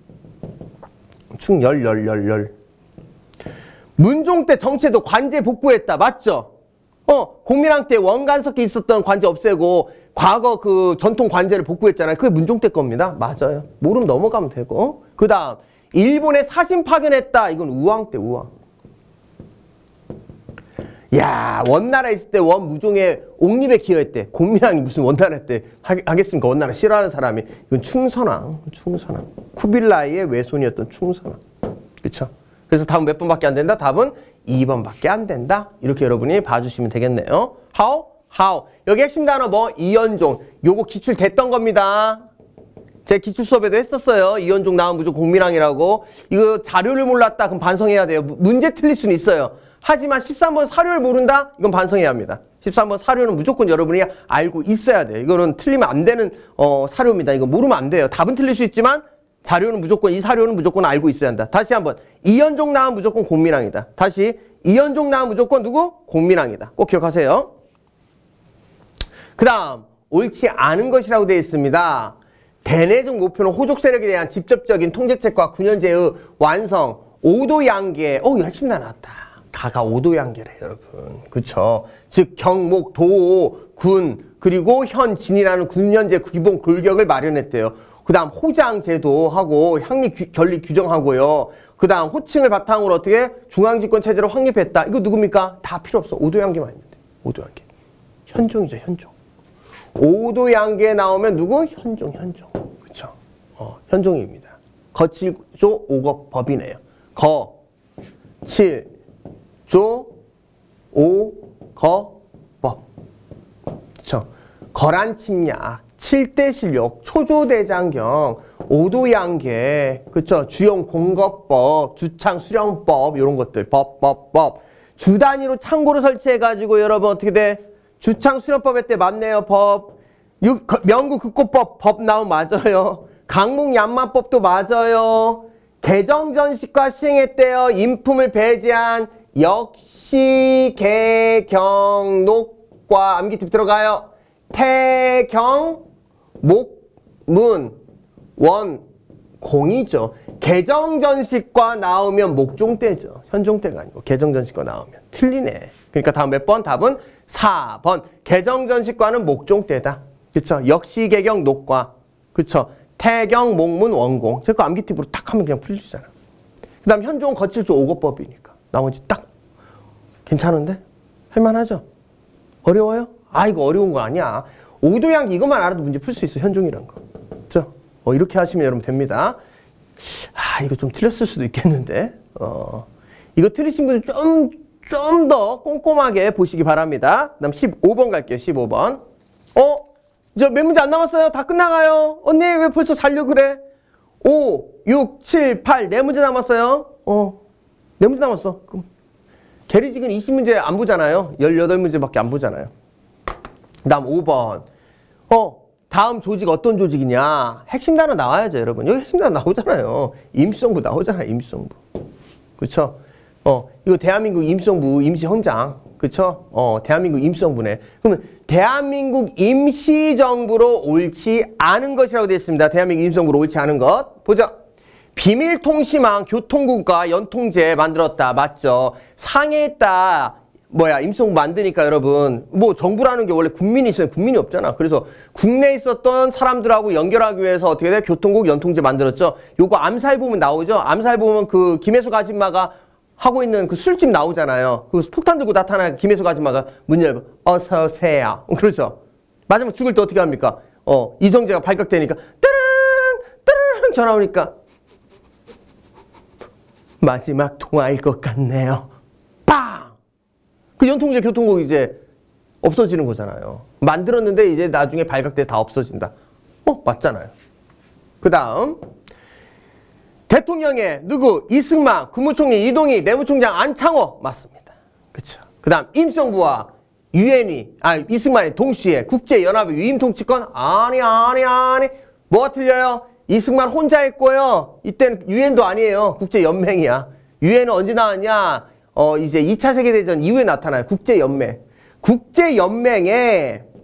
충열, 열, 열, 열. 문종 때 정체도 관제 복구했다. 맞죠? 어, 공민왕 때 원간석기 있었던 관제 없애고 과거 그 전통 관제를 복구했잖아요. 그게 문종 때 겁니다. 맞아요. 모르면 넘어가면 되고. 그 다음 일본에 사신 파견했다. 이건 우왕 때 우왕. 야, 원나라 있을 때 원무종에 옥립에 기여했대. 공민왕이 무슨 원나라 때 하겠습니까? 원나라 싫어하는 사람이. 이건 충선왕. 충선왕. 쿠빌라이의 외손이었던 충선왕. 그쵸? 그래서 답은 몇 번밖에 안 된다? 답은 이 번밖에 안 된다. 이렇게 여러분이 봐주시면 되겠네요. How? How? 여기 핵심 단어 뭐? 이현종. 요거 기출됐던 겁니다. 제 기출 수업에도 했었어요. 이현종 나오면 무조건 공민왕이라고. 이거 자료를 몰랐다? 그럼 반성해야 돼요. 문제 틀릴 수는 있어요. 하지만 십삼 번 사료를 모른다? 이건 반성해야 합니다. 십삼 번 사료는 무조건 여러분이 알고 있어야 돼요. 이거는 틀리면 안 되는 어, 사료입니다. 이거 모르면 안 돼요. 답은 틀릴 수 있지만 자료는 무조건, 이 사료는 무조건 알고 있어야 한다. 다시 한번. 이현종 나오면 무조건 공민왕이다. 다시. 이현종 나오면 무조건 누구? 공민왕이다. 꼭 기억하세요. 그 다음. 옳지 않은 것이라고 되어 있습니다. 대내적 목표는 호족 세력에 대한 직접적인 통제책과 군현제의 완성. 오도양계. 어, 이거 핵심 다 나왔다. 가가 오도양계래, 여러분. 그쵸? 즉, 경목, 도, 군, 그리고 현, 진이라는 군현제 기본 골격을 마련했대요. 그 다음 호장제도 하고 향리 규, 결리 규정하고요. 그 다음 호칭을 바탕으로 어떻게 중앙집권 체제로 확립했다. 이거 누굽니까? 다 필요 없어. 오도양계만 있는데. 오도양계. 현종이죠. 현종. 오도양계 나오면 누구? 현종. 현종. 그쵸? 어, 현종입니다. 거칠조 오거 법이네요. 거, 칠, 조, 오, 거, 법. 그쵸? 거란 침략. 칠대 실력, 초조대장경, 오도양계, 그쵸? 주용 공거법, 주창 수령법, 이런 것들, 법, 법, 법. 주 단위로 창고를 설치해가지고 여러분 어떻게 돼? 주창 수령법 했대 맞네요, 법. 육, 명구 극고법, 법 나오면 맞아요. 강목 얀마법도 맞아요. 개정전식과 시행했대요. 인품을 배제한 역시 개경록과 암기팁 들어가요. 태경 목, 문, 원, 공이죠. 개정전식과 나오면 목종대죠. 현종대가 아니고 개정전식과 나오면. 틀리네. 그러니까 다음 몇 번? 답은 사 번. 개정전식과는 목종대다. 그쵸? 역시 개경 녹과. 그쵸? 태경, 목문, 원공. 제거 암기팁으로 딱 하면 그냥 풀리잖아. 그 다음 현종은 거칠조 오거법이니까. 나머지 딱. 괜찮은데? 할만하죠? 어려워요? 아, 이거 어려운 거 아니야. 오도양기 이것만 알아도 문제 풀 수 있어. 현종이란 거. 그렇죠? 어, 이렇게 하시면 여러분 됩니다. 아, 이거 좀 틀렸을 수도 있겠는데. 어, 이거 틀리신 분은 좀, 좀 더 꼼꼼하게 보시기 바랍니다. 그 다음 십오 번 갈게요. 십오 번. 어? 저 몇 문제 안 남았어요? 다 끝나가요. 언니 왜 벌써 살려 그래? 오, 육, 칠, 팔. 네 문제 남았어요. 어, 네 문제 남았어. 그럼 계리직은 이십 문제 안 보잖아요. 십팔 문제밖에 안 보잖아요. 그 다음 오 번. 어, 다음 조직 어떤 조직이냐? 핵심 단어 나와야죠, 여러분. 여기 핵심 단어 나오잖아요. 임시정부 나오잖아요, 임시정부. 그쵸? 어, 이거 대한민국 임시정부 임시헌장. 그쵸? 어, 대한민국 임시정부네. 그러면 대한민국 임시정부로 옳지 않은 것이라고 되어 있습니다. 대한민국 임시정부로 옳지 않은 것. 보죠. 비밀통신망 교통국가 연통제 만들었다. 맞죠? 상해했다. 뭐야, 임시정부 만드니까 여러분, 뭐 정부라는 게 원래 국민이 있어요. 국민이 없잖아. 그래서 국내에 있었던 사람들하고 연결하기 위해서 어떻게 돼? 교통국 연통제 만들었죠. 요거 암살 보면 나오죠. 암살 보면 그 김혜숙 아줌마가 하고 있는 그 술집 나오잖아요. 그 폭탄 들고 나타나는 김혜숙 아줌마가 문 열고 어서 오세요. 그렇죠. 마지막 죽을 때 어떻게 합니까? 어, 이정재가 발각되니까 뜨릉 뜨릉 전화 오니까 마지막 통화일 것 같네요. 빵! 그 연통제 교통국 이제 없어지는 거잖아요. 만들었는데 이제 나중에 발각돼 다 없어진다. 어, 맞잖아요. 그 다음 대통령의 누구? 이승만, 국무총리 이동희, 내무총장 안창호. 맞습니다. 그쵸. 그 다음 임시정부와 유엔이, 아, 이승만이 동시에 국제연합의 위임통치권? 아니, 아니, 아니. 뭐가 틀려요? 이승만 혼자 했고요. 이때는 유엔도 아니에요. 국제연맹이야. 유엔은 언제 나왔냐? 어, 이제 이 차 세계대전 이후에 나타나요. 국제연맹. 국제연맹에,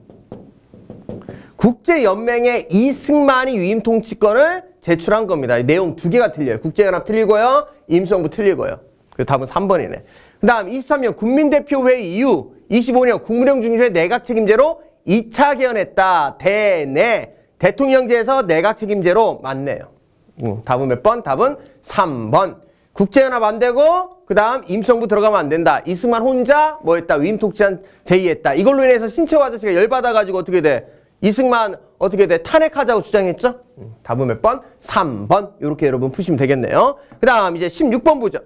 국제연맹에 이승만이 위임통치권을 제출한 겁니다. 내용 두 개가 틀려요. 국제연합 틀리고요. 임시정부 틀리고요. 그래서 답은 삼 번이네. 그 다음 이십삼 년 국민대표회의 이후 이십오 년 국무령 중심의 내각 책임제로 이 차 개헌했다. 대내. 대통령제에서 내각 책임제로 맞네요. 음, 답은 몇 번? 답은 삼 번. 국제연합 안 되고 그 다음 임시정부 들어가면 안 된다. 이승만 혼자 뭐 했다. 위임통치한 제의했다. 이걸로 인해서 신채호 아저씨가 열받아가지고 어떻게 돼? 이승만 어떻게 돼? 탄핵하자고 주장했죠? 음, 답은 몇 번? 삼 번. 이렇게 여러분 푸시면 되겠네요. 그 다음 이제 십육 번 보죠.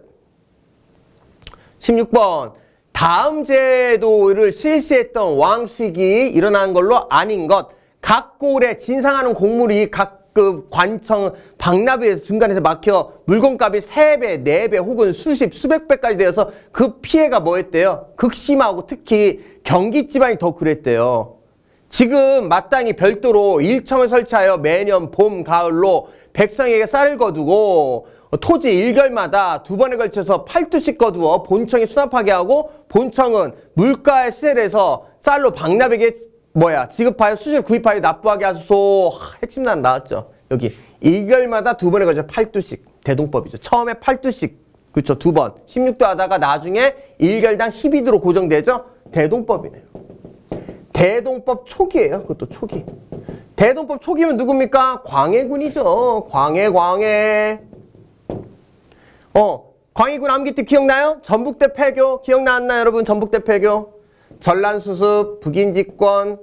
십육 번. 다음 제도를 실시했던 왕식이 일어난 걸로 아닌 것. 각 고을에 진상하는 곡물이 각 그 관청 박납에서 중간에서 막혀 물건값이 세 배, 네 배 혹은 수십, 수백 배까지 되어서 그 피해가 뭐였대요? 극심하고 특히 경기 지방이 더 그랬대요. 지금 마땅히 별도로 일청을 설치하여 매년 봄, 가을로 백성에게 쌀을 거두고 토지 일결마다 두 번에 걸쳐서 팔두씩 거두어 본청에 수납하게 하고 본청은 물가의 시세에서 쌀로 박납에게 뭐야 지급하여 수주를 구입하여 납부하게 하소서. 핵심난 나왔죠. 여기 일결마다 두 번에 걸쳐 팔두씩 대동법이죠. 처음에 팔두씩 그렇죠. 두 번 십육 도 하다가 나중에 일결당 십이 도로 고정되죠. 대동법이네요. 대동법 초기예요. 그것도 초기. 대동법 초기면 누굽니까? 광해군이죠. 광해 광해. 어 광해군 암기특 기억나요? 전북대 폐교 기억나왔나요 여러분? 전북대 폐교. 전란수습, 북인집권,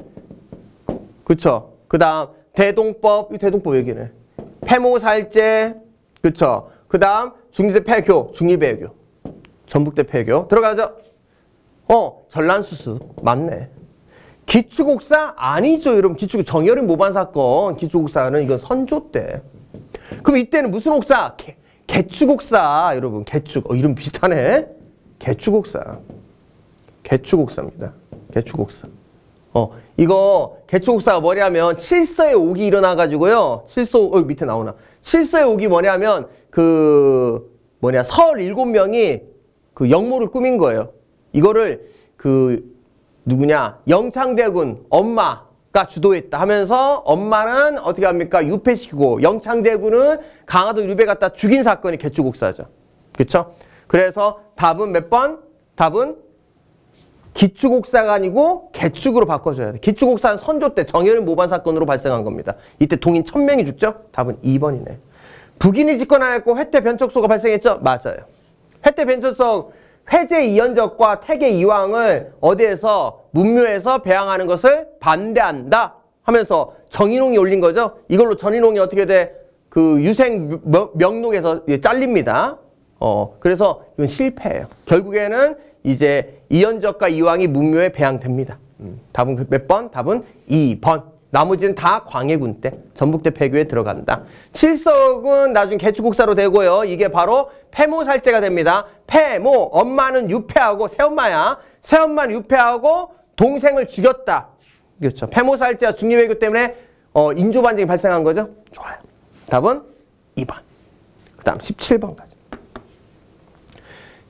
그쵸? 그 다음 대동법, 이 대동법 얘기네. 폐모살제, 그쵸? 그 다음 중리대 폐교, 중리배교, 전북대 폐교. 들어가죠? 어, 전란수습 맞네. 기축옥사 아니죠, 여러분. 기축 정여림 모반 사건, 기축옥사는 이건 선조 때. 그럼 이때는 무슨 옥사? 개, 개축옥사, 여러분. 개축. 어, 이름 비슷하네. 개축옥사. 개축옥사입니다. 개축옥사. 어, 이거 개축옥사가 뭐냐면 칠서의 옥이 일어나가지고요. 칠서, 어, 밑에 나오나. 칠서의 옥이 뭐냐면 그 뭐냐 설 일곱 명이 그 영모를 꾸민 거예요. 이거를 그 누구냐 영창대군 엄마가 주도했다 하면서 엄마는 어떻게 합니까? 유폐시키고 영창대군은 강화도 유배 갖다 죽인 사건이 개축옥사죠. 그렇죠? 그래서 답은 몇 번? 답은 기축옥사가 아니고 개축으로 바꿔줘야 돼. 기축옥사는 선조 때 정여림 모반 사건으로 발생한 겁니다. 이때 동인 천 명이 죽죠? 답은 이 번이네. 북인이 집권하였고 회태 변척소가 발생했죠? 맞아요. 회태 변척소 회제 이연적과 태계 이왕을 어디에서 문묘에서 배양하는 것을 반대한다 하면서 정인홍이 올린 거죠. 이걸로 전인홍이 어떻게 돼? 그 유생 명록에서 잘립니다. 어 그래서 이건 실패예요. 결국에는 이제 이연적과 이왕이 문묘에 배양됩니다. 음, 답은 그 몇 번? 답은 이 번. 나머지는 다 광해군 때 전북대 폐교에 들어간다. 칠석은 나중에 개축국사로 되고요. 이게 바로 폐모살제가 됩니다. 폐모, 엄마는 유폐하고 새엄마야. 새엄마는 유폐하고 동생을 죽였다. 그렇죠. 폐모살제와 중립외교 때문에 어, 인조반정이 발생한 거죠. 좋아요. 답은 이 번. 그 다음 십칠 번까지.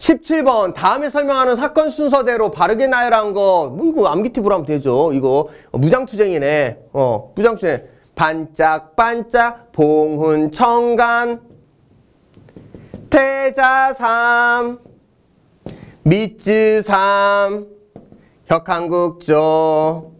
십칠 번 다음에 설명하는 사건 순서대로 바르게 나열한 거 뭐 이거 암기팁으로 하면 되죠. 이거 무장투쟁이네. 어 무장투쟁. 반짝반짝 봉훈청간 태자삼 밑즈삼 혁한국조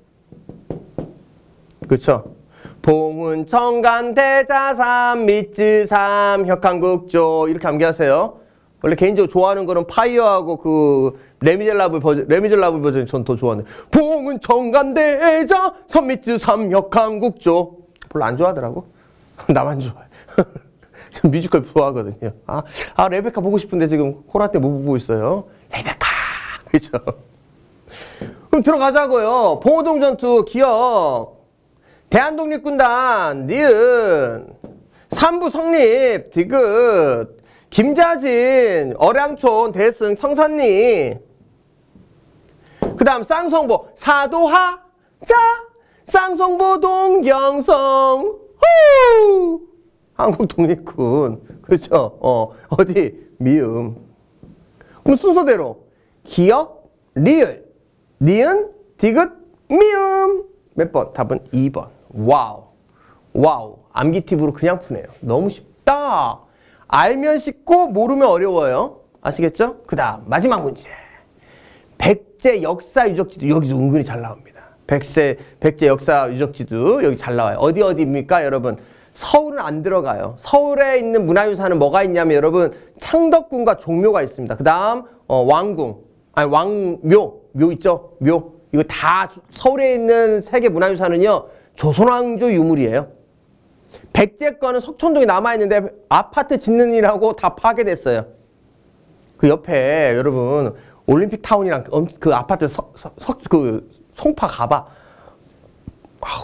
그쵸? 봉훈청간 태자삼 밑즈삼 혁한국조 이렇게 암기하세요. 원래 개인적으로 좋아하는 거는 파이어하고 그 레미젤라블 버전, 레미젤라블 버전이 전 더 좋아하는데 봉훈청간 태자 삼 밑즈삼 혁한국조 별로 안 좋아하더라고. 나만 좋아해. 전 뮤지컬 좋아하거든요. 아, 아 레베카 보고 싶은데 지금 코로나 때 못 보고 있어요. 레베카 그렇죠? 그럼 들어가자고요. 봉오동 전투 기억. 대한독립군단 니은 삼부 성립 디귿 김자진 어량촌 대승 청산리 그 다음 쌍성보 사도하 자 쌍성보 동경성 후 한국 독립군 그렇죠? 어 어디 미음 그럼 순서대로 기억 리을 니은 디귿 미음 몇 번? 답은 이 번. 와우 와우 암기팁으로 그냥 푸네요. 너무 쉽다. 알면 쉽고 모르면 어려워요. 아시겠죠? 그 다음 마지막 문제. 백제 역사 유적지도 여기도 은근히 잘 나옵니다. 백세, 백제 역사 유적지도 여기 잘 나와요. 어디 어디입니까 여러분? 서울은 안 들어가요. 서울에 있는 문화유산은 뭐가 있냐면 여러분 창덕궁과 종묘가 있습니다. 그 다음 어, 왕궁, 아니 왕묘, 묘 있죠? 묘. 이거 다 서울에 있는 세계 문화유산은요 조선왕조 유물이에요. 백제 거는 석촌동에 남아있는데 아파트 짓는 일하고 다 파괴됐어요. 그 옆에 여러분 올림픽 타운이랑 그 아파트 서, 서, 서, 그 송파 가봐. 아우,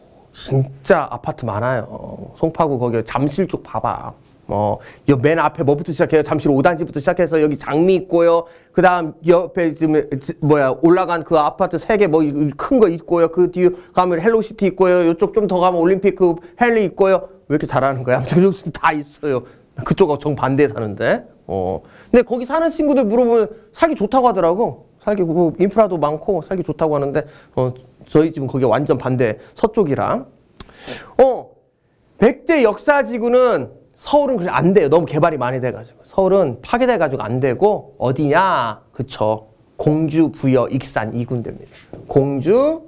진짜 아파트 많아요. 송파구 거기 잠실 쪽 봐봐. 어, 맨 앞에 뭐부터 시작해요? 잠실 오 단지부터 시작해서 여기 장미 있고요. 그 다음 옆에 지금 뭐야 올라간 그 아파트 세 개 뭐 큰 거 있고요. 그 뒤에 가면 헬로시티 있고요. 이쪽 좀 더 가면 올림픽 그 헬리 있고요. 왜 이렇게 잘하는 거야? 아무튼 다 있어요. 그쪽하고 정반대에 사는데. 어. 근데 거기 사는 친구들 물어보면 살기 좋다고 하더라고. 살기 뭐 인프라도 많고 살기 좋다고 하는데 어, 저희 집은 거기 완전 반대 서쪽이라. 어. 백제 역사지구는 서울은 그래 안 돼요. 너무 개발이 많이 돼가지고. 서울은 파괴돼가지고 안 되고 어디냐? 그쵸. 공주, 부여, 익산 이 군데입니다. 공주,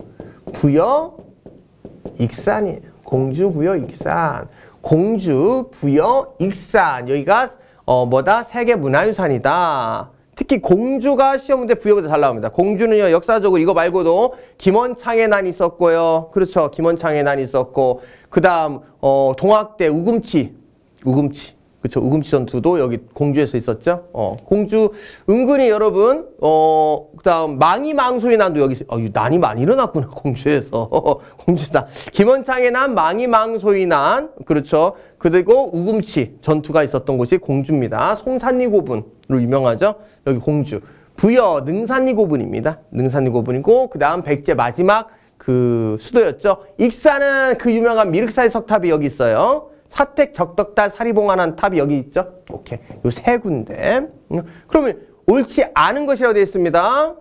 부여, 익산이에요. 공주, 부여, 익산. 공주, 부여, 익산. 여기가 어 뭐다? 세계문화유산이다. 특히 공주가 시험 문제 부여보다 잘 나옵니다. 공주는요 역사적으로 이거 말고도 김원창의 난 있었고요. 그렇죠. 김원창의 난 있었고 그 다음 어 동학대 우금치 우금치 그쵸 우금치 전투도 여기 공주에서 있었죠. 어 공주 은근히 여러분 어 그다음 망이망소의 난도 여기 어 난이 많이 일어났구나 공주에서 공주다. 김원창의 난 망이망소의 난 그렇죠. 그리고 우금치 전투가 있었던 곳이 공주입니다. 송산리 고분으로 유명하죠. 여기 공주. 부여 능산리 고분입니다. 능산리 고분이고 그 다음 백제 마지막 그 수도였죠. 익산은 그 유명한 미륵사의 석탑이 여기 있어요. 사택, 적덕달, 사리봉안한 탑이 여기 있죠. 오케이. 요 세 군데. 그러면 옳지 않은 것이라고 되어 있습니다.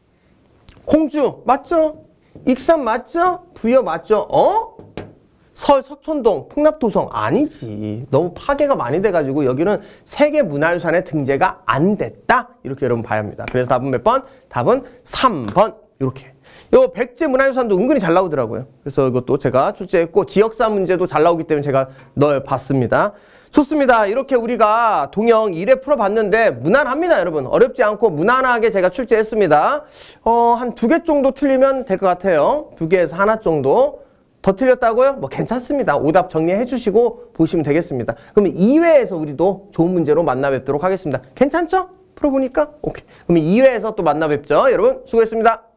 공주 맞죠? 익산 맞죠? 부여 맞죠? 어? 설, 석촌동, 풍납도성 아니지. 너무 파괴가 많이 돼가지고 여기는 세계문화유산에 등재가 안 됐다. 이렇게 여러분 봐야 합니다. 그래서 답은 몇 번? 답은 삼 번. 이렇게. 요 백제 문화유산도 은근히 잘 나오더라고요. 그래서 이것도 제가 출제했고 지역사 문제도 잘 나오기 때문에 제가 넣어봤습니다. 좋습니다. 이렇게 우리가 동영 일 회 풀어봤는데 무난합니다, 여러분. 어렵지 않고 무난하게 제가 출제했습니다. 어, 한 두 개 정도 틀리면 될 것 같아요. 두 개에서 하나 정도. 더 틀렸다고요? 뭐 괜찮습니다. 오답 정리해 주시고 보시면 되겠습니다. 그러면 이 회에서 우리도 좋은 문제로 만나 뵙도록 하겠습니다. 괜찮죠? 풀어보니까? 오케이. 그러면 이 회에서 또 만나 뵙죠. 여러분 수고했습니다.